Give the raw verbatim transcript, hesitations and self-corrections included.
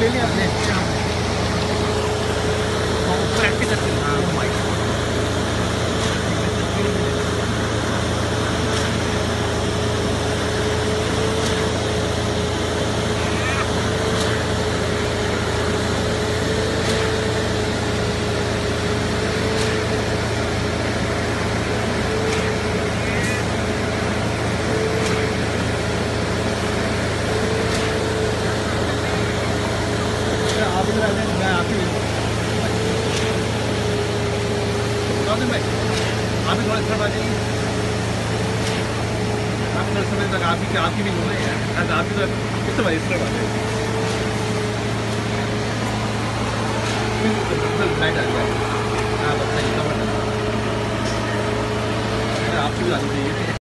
ले लिया आपने? हाँ माइक आप इधर आ जाए, मैं आप ही भाई आप ही थोड़ा इस तरफ आ जाइए। आप थोड़े समय तक आप ही आपकी भी हो रही है, आप ही तो इस तरफ इस तरफ आ जाइए। लाइट आ जाए, हाँ बताइए, आपकी भी आनी चाहिए।